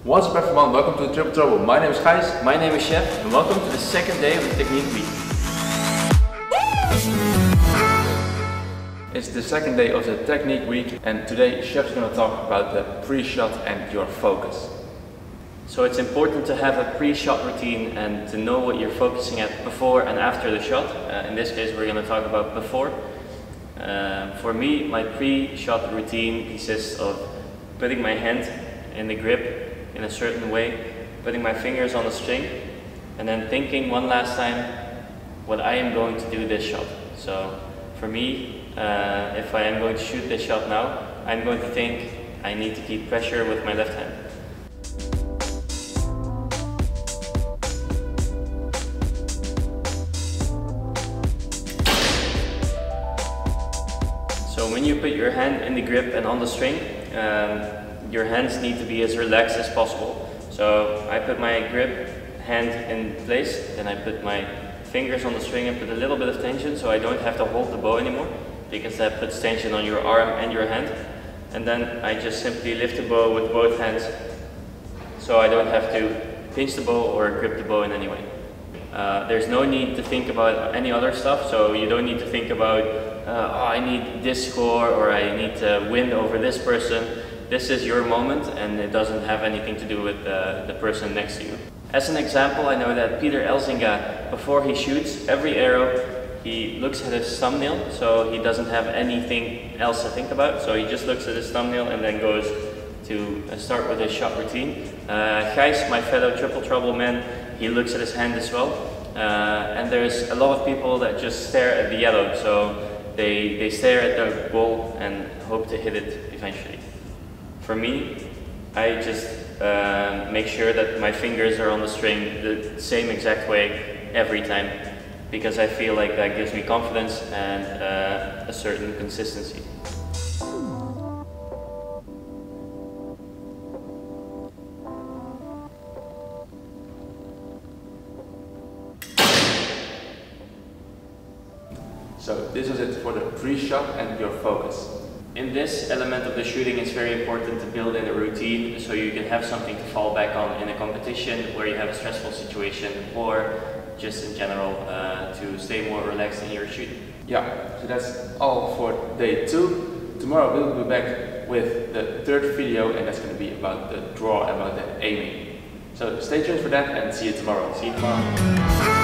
What's up everyone, welcome to Triple Trouble. My name is Gijs. My name is Chef, and welcome to the second day of the Technique Week. It's the second day of the Technique Week, and today Chef's going to talk about the pre-shot and your focus. So it's important to have a pre-shot routine and to know what you're focusing at before and after the shot. In this case we're going to talk about before. For me, my pre-shot routine consists of putting my hand in the grip in a certain way, putting my fingers on the string, and then thinking one last time what I am going to do this shot. So for me, if I am going to shoot this shot now, I'm going to think I need to keep pressure with my left hand. So when you put your hand in the grip and on the string, your hands need to be as relaxed as possible. So I put my grip hand in place, then I put my fingers on the string and put a little bit of tension so I don't have to hold the bow anymore, because that puts tension on your arm and your hand. And then I just simply lift the bow with both hands so I don't have to pinch the bow or grip the bow in any way. There's no need to think about any other stuff, so you don't need to think about oh, I need this score or I need to win over this person. This is your moment and it doesn't have anything to do with the person next to you. As an example, I know that Peter Elzinga, before he shoots every arrow, he looks at his thumbnail, so he doesn't have anything else to think about. So he just looks at his thumbnail and then goes to start with his shot routine. Gijs, my fellow Triple Trouble man, he looks at his hand as well. And there's a lot of people that just stare at the yellow, so they stare at the ball and hope to hit it eventually. For me, I just make sure that my fingers are on the string the same exact way every time, because I feel like that gives me confidence and a certain consistency. So this was it for the pre-shot and your focus. In this element of the shooting, it's very important to build in a routine so you can have something to fall back on in a competition where you have a stressful situation, or just in general to stay more relaxed in your shooting. Yeah, so that's all for day 2. Tomorrow we'll be back with the third video, and that's going to be about the draw, about the aiming. So stay tuned for that and see you tomorrow. See you tomorrow.